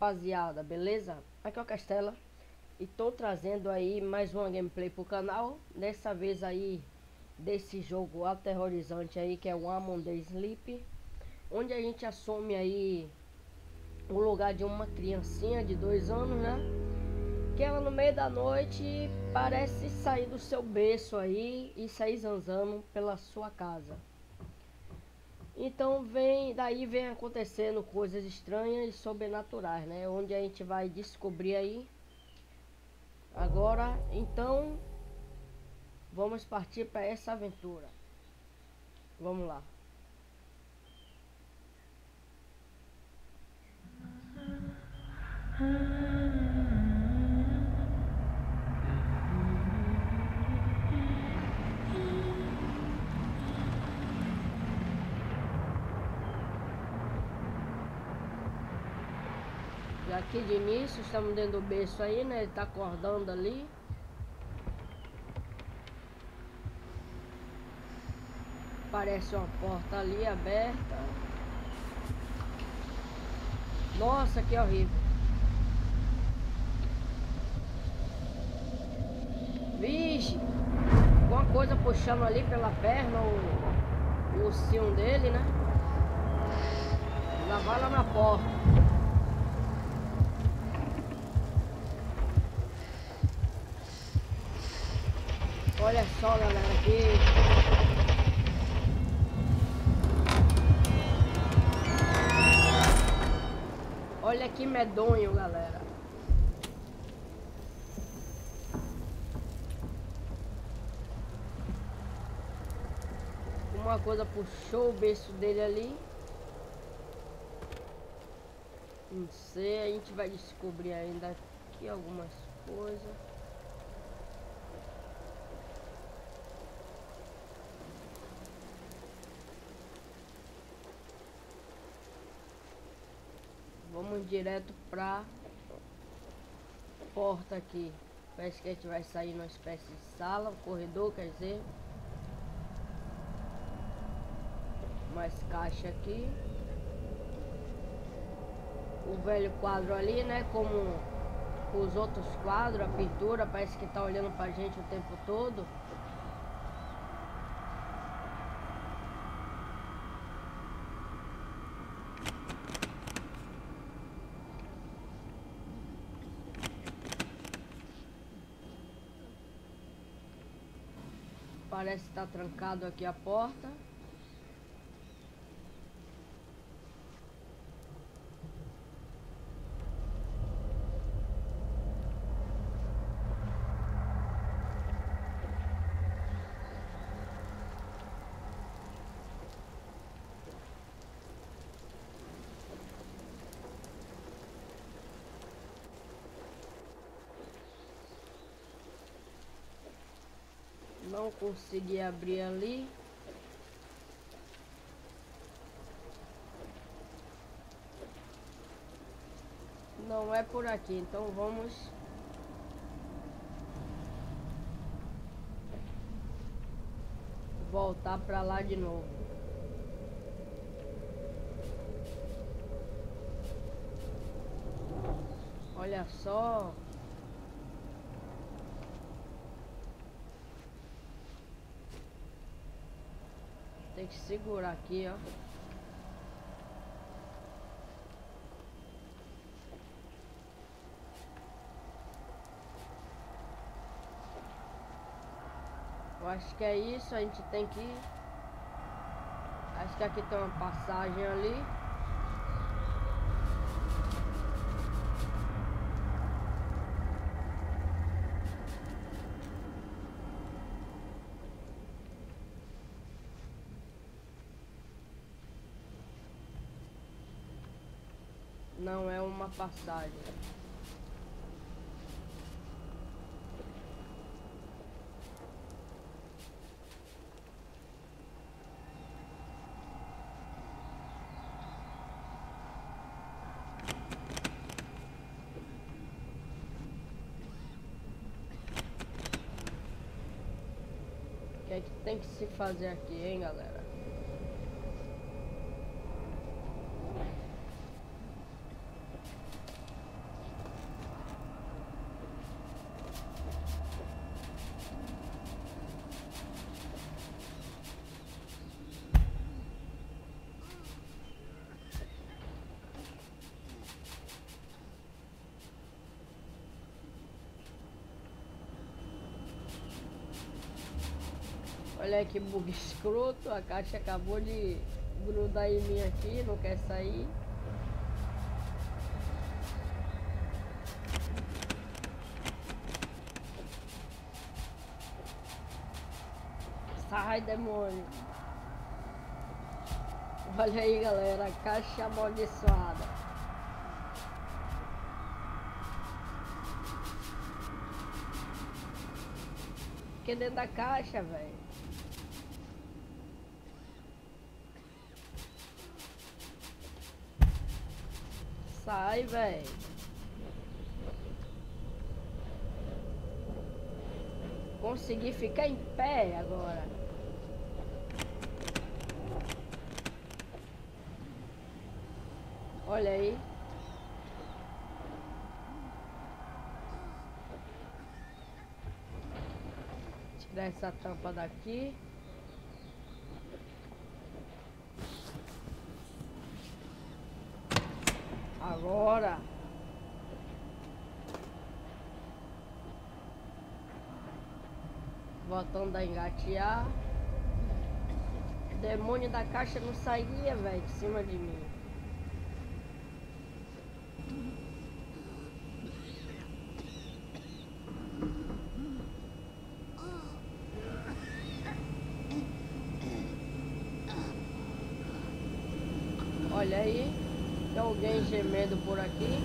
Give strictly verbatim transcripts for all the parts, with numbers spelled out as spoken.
rapaziada, beleza? Aqui é o Castela e tô trazendo aí mais uma gameplay pro canal. Dessa vez aí desse jogo aterrorizante aí, que é o Among the Sleep, onde a gente assume aí o lugar de uma criancinha de dois anos, né? Que ela no meio da noite parece sair do seu berço aí e sair zanzando pela sua casa. Então vem, daí vem acontecendo coisas estranhas e sobrenaturais, né? Onde a gente vai descobrir aí agora. Então vamos partir para essa aventura. Vamos lá. E aqui de início estamos dentro do berço aí, né? Ele tá acordando ali. Parece uma porta ali aberta. Nossa, que horrível. Vixe, alguma coisa puxando ali pela perna o, o ursinho dele, né? Lá vai lá na porta. Olha só, galera, aqui. Olha que medonho, galera. Uma coisa puxou o berço dele ali. Não sei, a gente vai descobrir ainda aqui algumas coisas. Vamos direto pra porta aqui. Parece que a gente vai sair numa espécie de sala, um corredor, quer dizer. Mais caixa aqui. O velho quadro ali, né? Como os outros quadros, a pintura parece que tá olhando pra gente o tempo todo. Parece que tá trancado aqui a porta. Não consegui abrir ali. Não é por aqui, então vamos voltar pra lá de novo. Olha só. Tem que segurar aqui, ó. Eu acho que é isso, a gente tem que... Acho que aqui tem uma passagem ali. Não é uma passagem. O que é que tem que se fazer aqui, hein, galera? Olha aí que bug escroto, a caixa acabou de grudar em mim aqui, não quer sair. Sai, demônio. Olha aí, galera, a caixa amaldiçoada. Fiquei dentro da caixa, velho. Sai, velho. Consegui ficar em pé agora. Olha aí. Tirar essa tampa daqui. Agora. Voltando a engatear. O demônio da caixa não saía, velho, de cima de mim. Olha aí, tem alguém gemendo por aqui.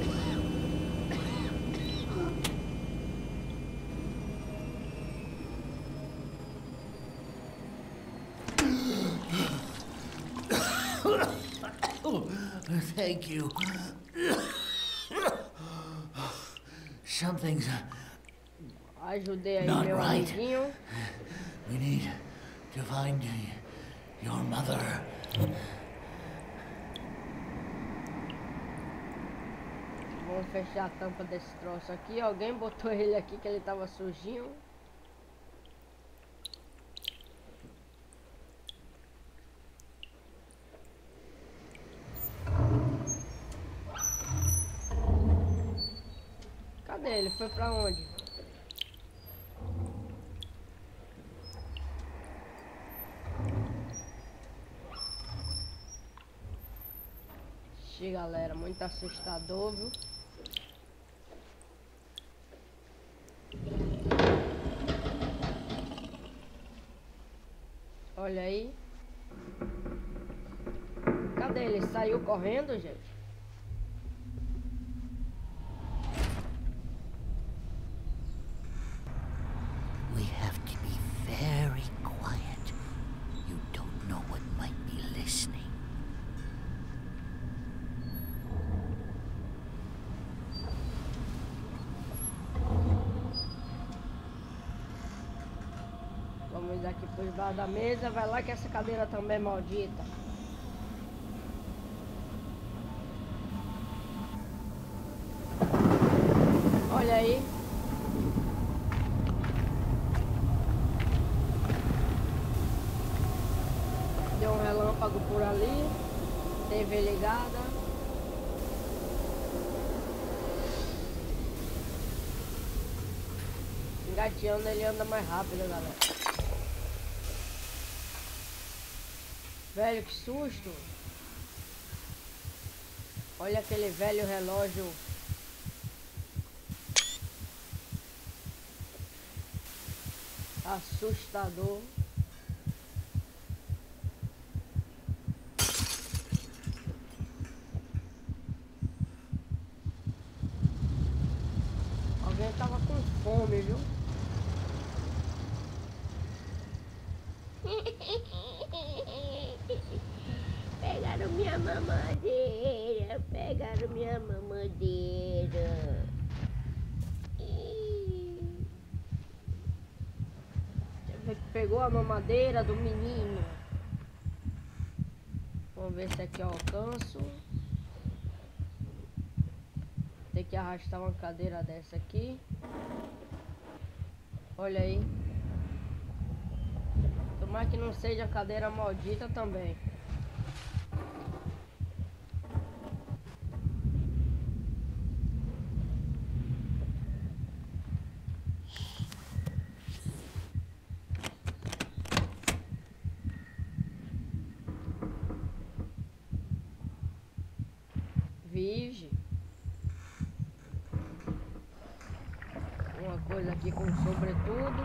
Thank you. Something's Ajudei aí not meu right. amiguinho. We need to find your mother. Vamos fechar a tampa desse troço aqui. Alguém botou ele aqui que ele tava sujinho. Cadê ele? Foi pra onde? Ixi, galera, muito assustador, viu? Olha aí. Cadê ele? Saiu correndo, gente? We have to be very quiet. You don't know what might be listening. Vamos aqui por debaixo da mesa. Vai lá que essa cadeira também é maldita. Olha aí. Deu um relâmpago por ali. T V ligada. Engateando ele anda mais rápido, galera. Velho, que susto. Olha aquele velho relógio. Assustador. Alguém tava com fome, viu? Pegaram minha mamadeira, pegaram minha mamadeira. Pegou a mamadeira do menino. Vamos ver se aqui eu alcanço. Tem que arrastar uma cadeira dessa aqui. Olha aí. Tomara que não seja a cadeira maldita também. Vige. Uma coisa aqui com sobretudo.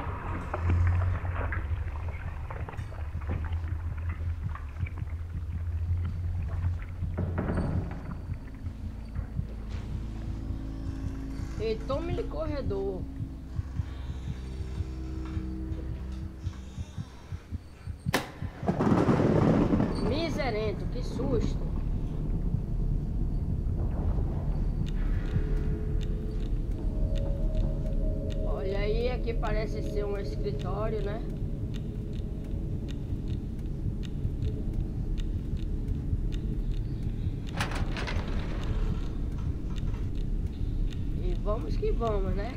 E tome-lhe corredor. Miserento, que susto. Olha aí, aqui parece ser um escritório, né? E vamos que vamos, né?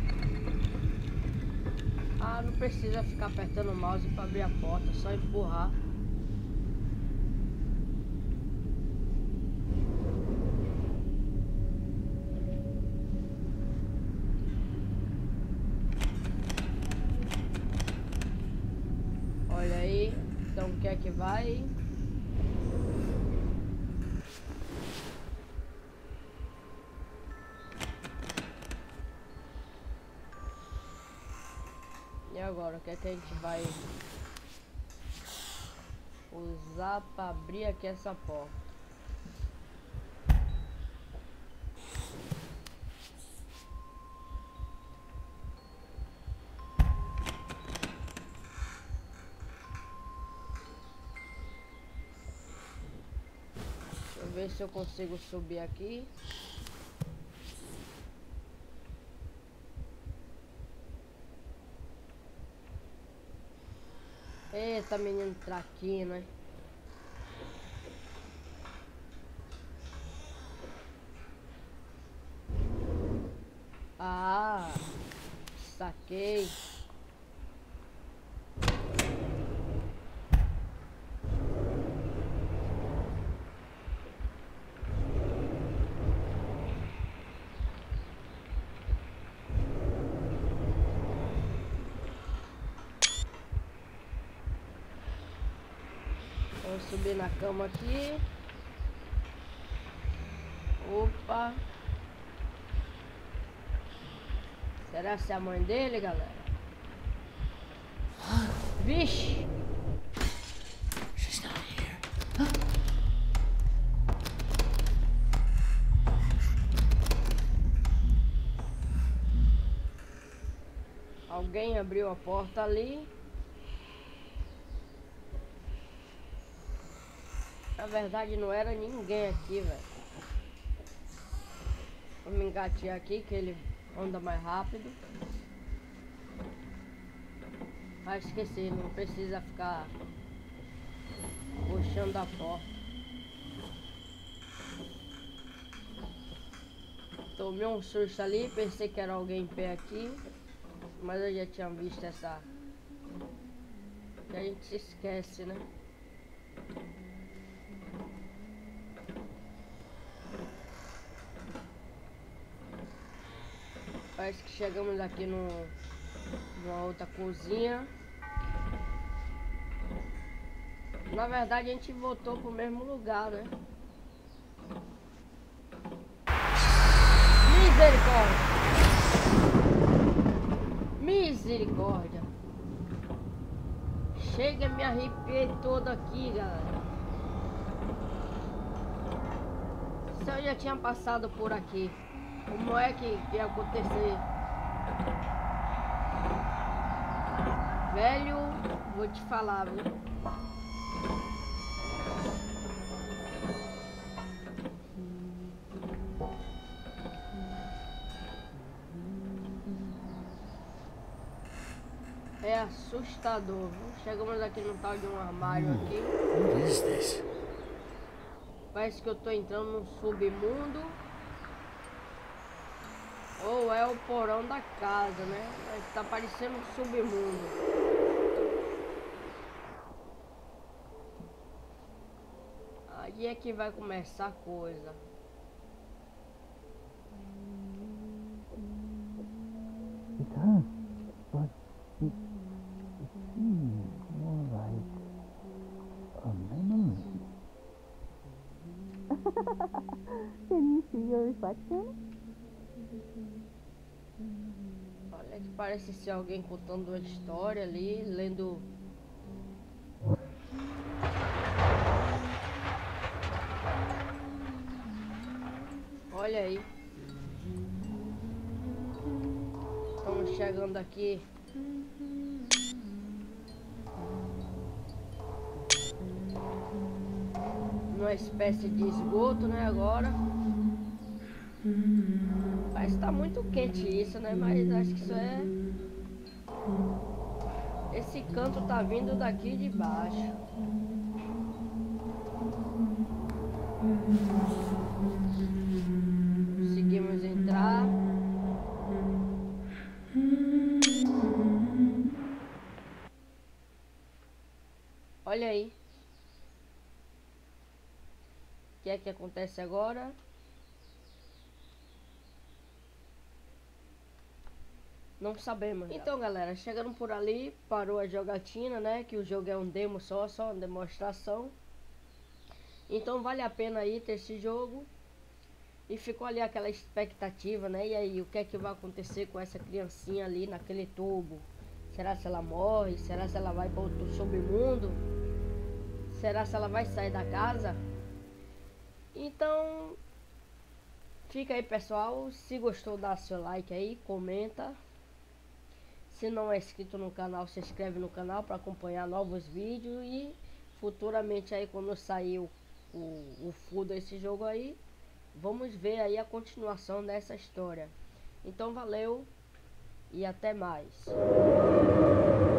Ah, não precisa ficar apertando o mouse para abrir a porta, só empurrar. Olha aí, então o que é que vai? E agora, o que é que a gente vai usar para abrir aqui essa porta? Deixa eu ver se eu consigo subir aqui. Eita, menino traquino, hein? Ah, saquei. Vamos subir na cama aqui. Opa. Será que é a mãe dele, galera? Vixe! She's not here. Alguém abriu a porta ali. Na verdade não era ninguém aqui, velho. Vou me engatear aqui que ele anda mais rápido. Ah, esqueci, não precisa ficar puxando a porta. Tomei um susto ali, pensei que era alguém em pé aqui, mas eu já tinha visto essa... que a gente se esquece, né? Parece que chegamos aqui no, numa outra cozinha. Na verdade a gente voltou pro mesmo lugar, né? Misericórdia! Misericórdia! Chega, me arrepiei todo aqui, galera. Se eu já tinha passado por aqui, como é que ia acontecer? Velho, vou te falar, viu? É assustador, viu? Chegamos aqui no tal de um armário aqui. What is this? Parece que eu tô entrando num submundo. Ou é o porão da casa, né? Mas tá parecendo um submundo. Aí é que vai começar a coisa. It's her, but it, it seems more like a memory. Can you see your bacana. Olha que parece ser alguém contando uma história ali, lendo. Olha aí. Estamos chegando aqui. Numa espécie de esgoto, né, agora. Parece que tá muito quente isso, né, mas acho que isso é... Esse canto tá vindo daqui de baixo. Conseguimos entrar. Olha aí. O que é que acontece agora? Não sabemos. Então, galera, chegando por ali, parou a jogatina, né? Que o jogo é um demo só, só uma demonstração. Então vale a pena aí ter esse jogo. E ficou ali aquela expectativa, né? E aí, o que é que vai acontecer com essa criancinha ali naquele tubo? Será se ela morre? Será se ela vai para outro submundo? Será se ela vai sair da casa? Então, fica aí, pessoal. Se gostou, dá seu like aí, comenta. Se não é inscrito no canal, se inscreve no canal para acompanhar novos vídeos. E futuramente aí, quando sair o, o, o full desse jogo aí, vamos ver aí a continuação dessa história. Então valeu e até mais.